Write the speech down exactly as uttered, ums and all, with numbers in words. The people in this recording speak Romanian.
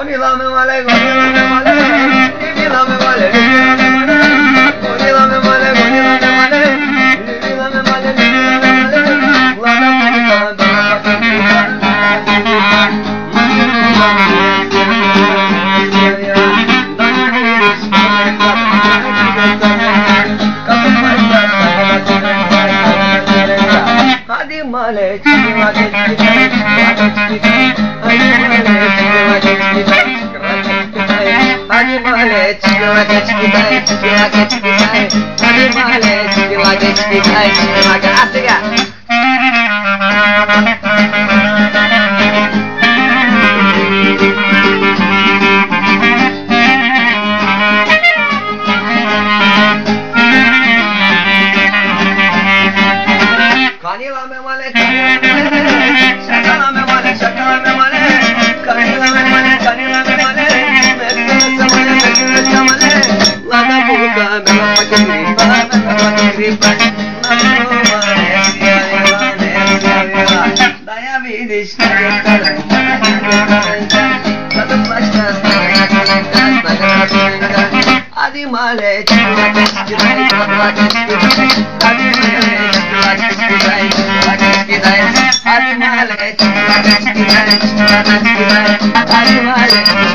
Gorila me male, gorila me male, gorila me male, gorila me male, gorila me male, gorila me male, gorila me male, gorila me Hadi male, chiki male, chiki male, chiki Hadi male, chiki male, chiki male, chiki Hadi male, chiki male, chiki male, Asik ya? Kanila me male, kanila me male, shakala me male, shakala me male, kanila me male, kanila me male, mekle se male, mekle se male, lada buka, me la pake gripa, me la pake gripa, namo male, siya siya siya, daya vidish na yakala, lada plashta, lada plashta, lada plashta, adi male, chikla chikla, chikla chikla, adi male. Hadi male, hadi male, hadi male.